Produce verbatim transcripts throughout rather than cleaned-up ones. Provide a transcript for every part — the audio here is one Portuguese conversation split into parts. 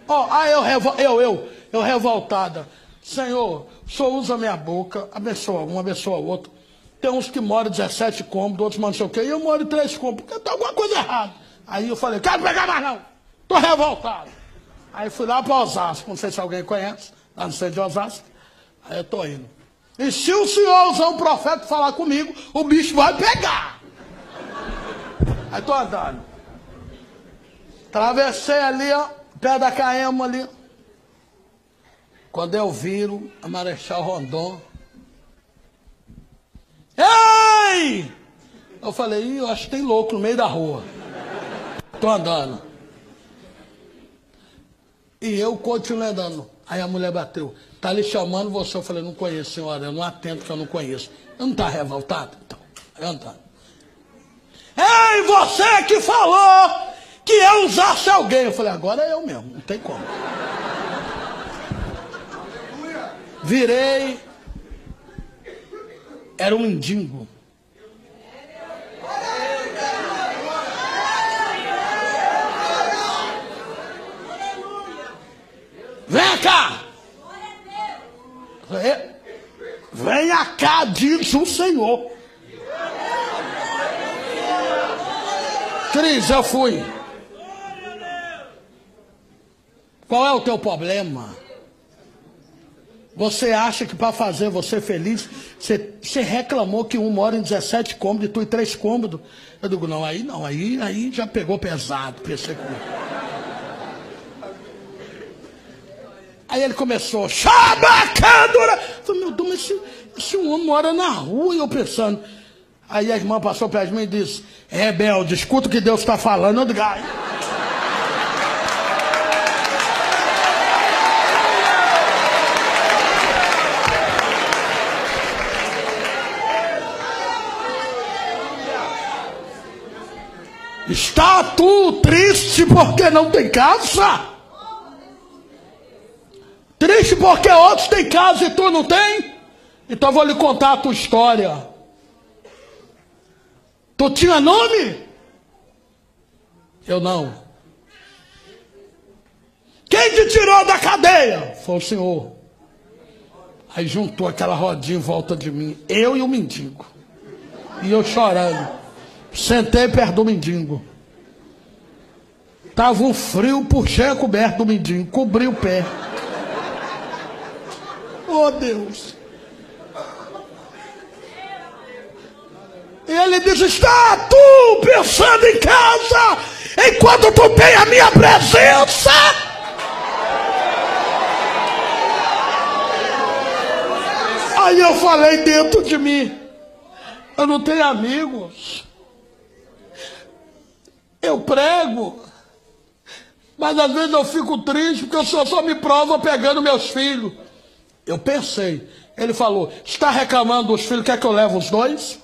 Ó, aí eu, eu, eu, eu revoltada. Senhor, o Senhor usa minha boca, abençoa um, abençoa o outro. Tem uns que moram dezessete cômodos, outros não sei o quê, e eu moro em três cômodos, porque tem alguma coisa errada. Aí eu falei, quero pegar mais não, tô revoltado. Aí fui lá para Osasco, não sei se alguém conhece, lá no centro de Osasco. Aí eu tô indo. E se o senhor usar um profeta falar comigo, o bicho vai pegar. Aí tô andando. Atravessei ali, ó, pé da Caema ali. Quando eu viro a Marechal Rondon. Ei! Eu falei, ih, eu acho que tem louco no meio da rua. Tô andando. E eu continuo andando. Aí a mulher bateu. Tá lhe chamando você. Eu falei, não conheço, senhora. Eu não atendo que eu não conheço. Eu não tá revoltado? Então, eu andando. Ei, você que falou que eu usasse alguém. Eu falei, agora é eu mesmo. Não tem como. Virei. Era um mendigo. Vem cá! Venha cá, diz o Senhor. Cris, eu fui. Qual é o teu problema? Você acha que para fazer você feliz, você, você reclamou que um mora em dezessete cômodos e tu em três cômodos? Eu digo, não, aí não, aí, aí já pegou pesado, pensei comigo. Aí ele começou, Xabacadura! Eu falei, meu Deus, mas esse, esse homem mora na rua, e eu pensando. Aí a irmã passou perto de mim e disse, rebelde, escuta o que Deus está falando. Eu digo, ai. Está tu triste porque não tem casa? Triste porque outros têm casa e tu não tem? Então eu vou lhe contar a tua história. Tu tinha nome? Eu não. Quem te tirou da cadeia? Foi o Senhor. Aí juntou aquela rodinha em volta de mim, eu e o mendigo. E eu chorando. Sentei perto do mendigo. Tava um frio, puxei a coberta do mendigo, cobri o pé. Oh, Deus. E ele diz, está tu pensando em casa, enquanto tu tem a minha presença? Aí eu falei dentro de mim, eu não tenho amigos. Eu prego, mas às vezes eu fico triste porque o Senhor só me prova pegando meus filhos. Eu pensei, ele falou, está reclamando dos filhos, quer que eu leve os dois?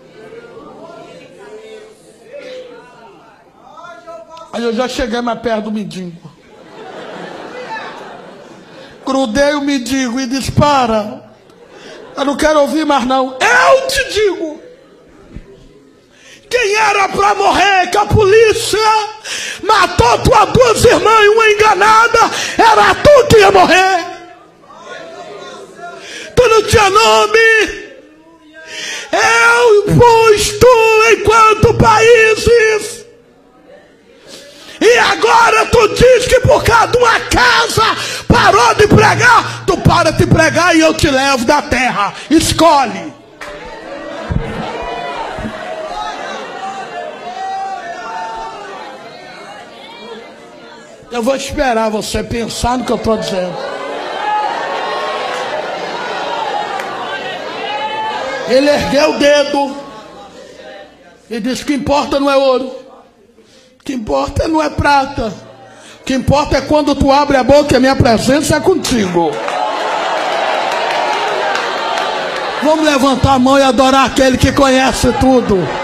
Aí eu já cheguei mais perto do mendigo. Grudei o mendigo e disse, para, eu não quero ouvir mais não. Eu te digo, quem era para morrer, que a polícia matou tuas duas irmãs e uma enganada, era tu que ia morrer. Tu não tinha nome. Eu pus tu enquanto países. E agora tu diz que por causa de uma casa parou de pregar. Tu para de pregar e eu te levo da terra. Escolhe. Eu vou esperar você pensar no que eu estou dizendo. Ele ergueu o dedo e disse, o que importa não é ouro, o que importa não é prata, o que importa é quando tu abre a boca e a minha presença é contigo. Vamos levantar a mão e adorar aquele que conhece tudo.